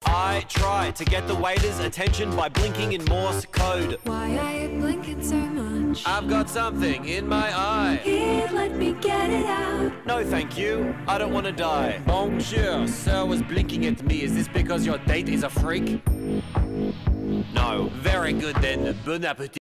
I try to get the waiter's attention by blinking in Morse code. Why are you blinking so much? I've got something in my eye. Here, let me get it out. No, thank you. I don't want to die. Bonjour, sir was blinking at me. Is this because your date is a freak? No. Very good then. Bon appetit.